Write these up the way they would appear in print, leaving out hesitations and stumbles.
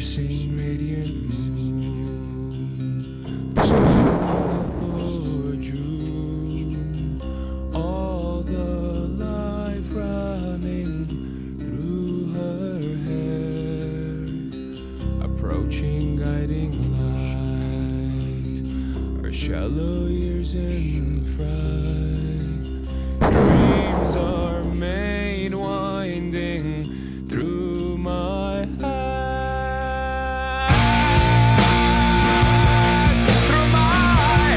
piercing radiant moon, the spirit of June, all the life running through her hair, approaching guiding light, her shallow years in fright. Dreams are made winding through my head, through my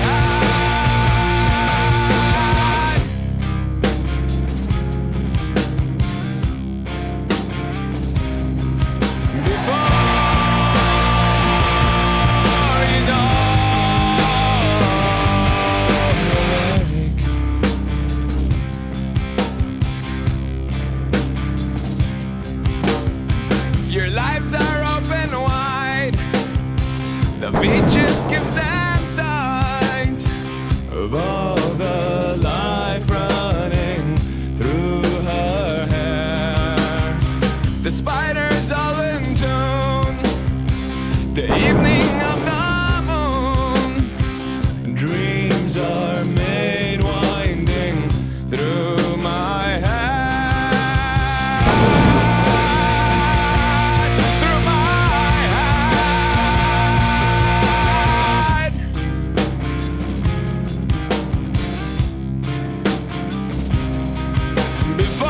head. Before you know your lives are open wide, the beaches gives them sight of all the life running through her hair. The spiders all in tune, the evening of the moon. Dreams are made winding through my head. Before